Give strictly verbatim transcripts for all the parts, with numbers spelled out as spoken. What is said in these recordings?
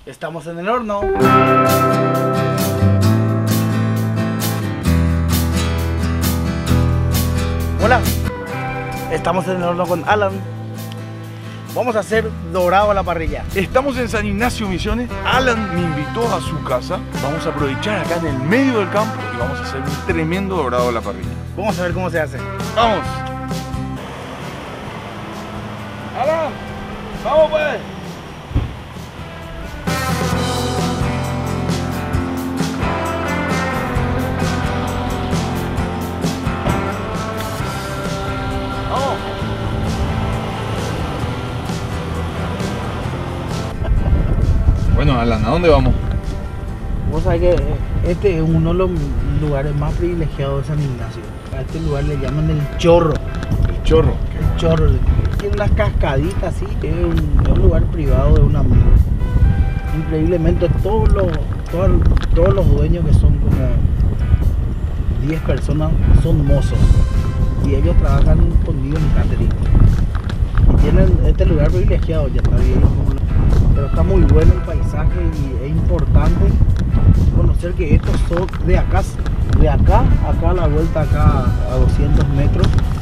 Estamos en el horno. Hola, estamos en el horno con Alan. Vamos a hacer dorado a la parrilla. Estamos en San Ignacio, Misiones. Alan me invitó a su casa. Vamos a aprovechar acá en el medio del campo y vamos a hacer un tremendo dorado a la parrilla. Vamos a ver cómo se hace. ¡Vamos! ¡Alan! ¡Vamos pues! Bueno, Alan, ¿a dónde vamos? Vos sabés que este es uno de los lugares más privilegiados de San Ignacio. A este lugar le llaman el Chorro. El Chorro. El Chorro. Tiene unas cascaditas así. Es un, es un lugar privado de un amigo. Increíblemente todos los, todos, todos los dueños, que son como diez personas, son mozos. Y ellos trabajan conmigo en catering. Y tienen este lugar privilegiado, ya está bien. Pero está muy bueno el paisaje y es importante conocer que estos son de acá, de acá, acá a la vuelta, acá a doscientos metros,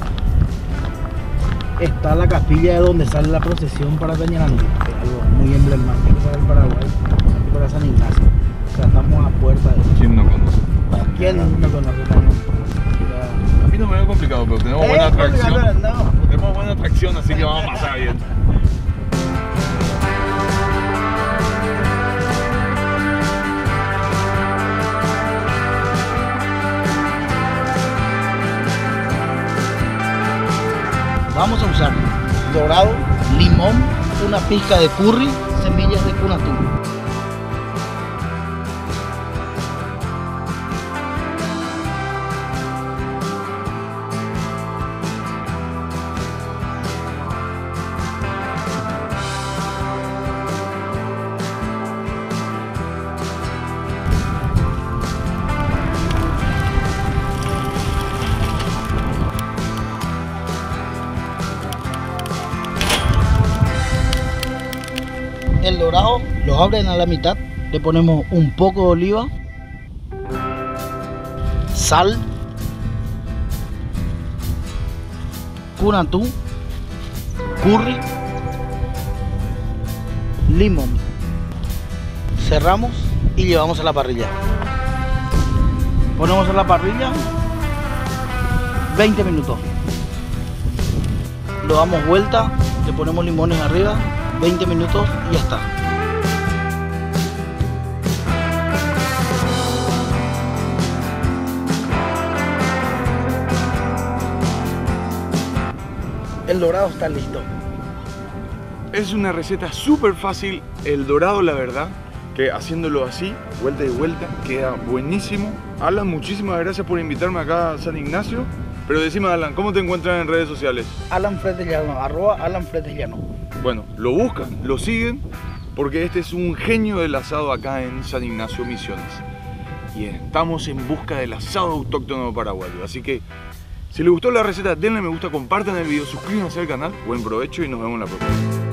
está la capilla de donde sale la procesión para Peñarandí, que es algo muy emblemático para el Paraguay y para San Ignacio. O sea, estamos a puerta de... ¿Quién no conoce? ¿Quién no conoce? A mí no me veo complicado, pero tenemos Eh, buena atracción. no. Tenemos buena atracción, así que vamos a pasar bien. Vamos a usar dorado, limón, una pizca de curry, semillas de cunatú. El dorado lo abren a la mitad, le ponemos un poco de oliva, sal, cunatú, curry, limón. Cerramos y llevamos a la parrilla. Ponemos a la parrilla veinte minutos. Lo damos vuelta, le ponemos limones arriba. veinte minutos y ya está. El dorado está listo. Es una receta súper fácil. El dorado, la verdad, que haciéndolo así, vuelta y vuelta, queda buenísimo. Alan, muchísimas gracias por invitarme acá a San Ignacio. Pero decime, Alan, ¿cómo te encuentran en redes sociales? Alan Fretellano, arroba Alan Fretellano. Bueno, lo buscan, lo siguen, porque este es un genio del asado acá en San Ignacio, Misiones. Y estamos en busca del asado autóctono paraguayo. Así que, si les gustó la receta, denle me gusta, compartan el video, suscríbanse al canal. Buen provecho y nos vemos en la próxima.